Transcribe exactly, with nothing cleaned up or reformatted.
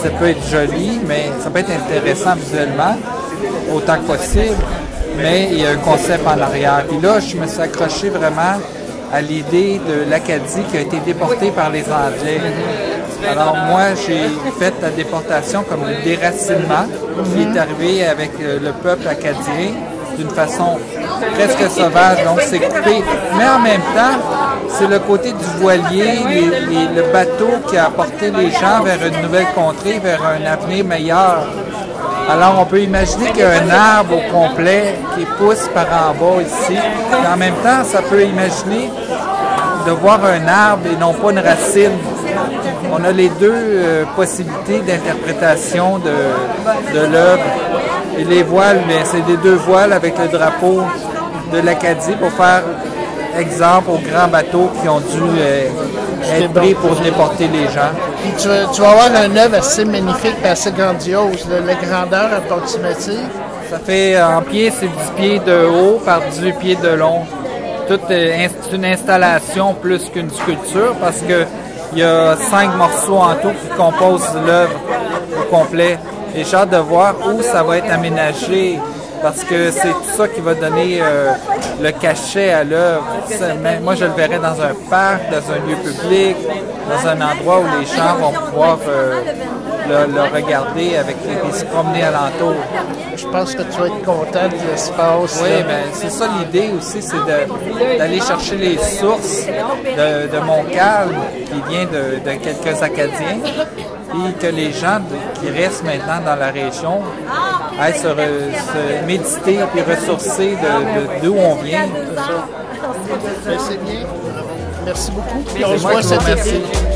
ça peut être joli, mais ça peut être intéressant visuellement, autant que possible, mais il y a un concept en arrière. Puis là, je me suis accroché vraiment à l'idée de l'Acadie qui a été déportée par les Anglais. Alors moi, j'ai fait la déportation comme le déracinement qui est arrivé avec le peuple acadien d'une façon presque sauvage, donc c'est coupé. Mais en même temps, c'est le côté du voilier, les, les, le bateau qui a apporté les gens vers une nouvelle contrée, vers un avenir meilleur. Alors on peut imaginer qu'il y a un arbre au complet qui pousse par en bas ici. Et en même temps, ça peut imaginer de voir un arbre et non pas une racine. On a les deux euh, possibilités d'interprétation de, de l'œuvre. Et les voiles, c'est des deux voiles avec le drapeau de l'Acadie pour faire exemple aux grands bateaux qui ont dû euh, être pris pour déporter les gens. Puis tu, vas, tu vas avoir une œuvre assez magnifique et assez grandiose. Là, la grandeur approximative. Ça fait en pied, c'est dix pieds de haut par dix-huit pieds de long. Tout est une installation plus qu'une sculpture parce que il y a cinq morceaux en tout qui composent l'œuvre au complet. Et j'ai hâte de voir où ça va être aménagé parce que c'est tout ça qui va donner euh, le cachet à l'œuvre. Moi, je le verrais dans un parc, dans un lieu public, dans un endroit où les gens vont pouvoir euh, le, le regarder avec et se promener alentour. Je pense que tu vas être content de l'espace. Oui, bien, c'est ça l'idée aussi, c'est d'aller chercher les sources de, de Montcalm qui vient de, de quelques Acadiens et que les gens de, qui restent maintenant dans la région aillent se, re, se méditer et ressourcer d'où de, de, on vient. C'est bien. Merci beaucoup. Puis on se voit cet été.